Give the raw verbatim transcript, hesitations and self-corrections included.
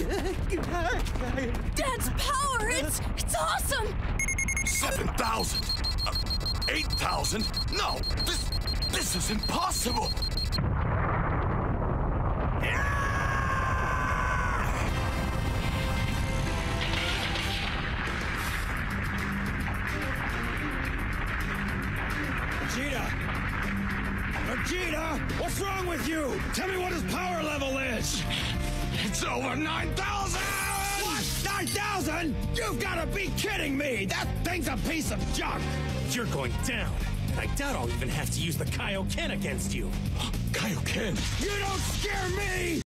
Dad's power! It's it's awesome! Seven thousand! Uh, Eight thousand? No! This this is impossible! Vegeta! Vegeta! What's wrong with you? Tell me what his power level is! It's over nine thousand! What? nine thousand? You've got to be kidding me! That thing's a piece of junk! You're going down. And I doubt I'll even have to use the Kaioken against you. Kaioken! You don't scare me!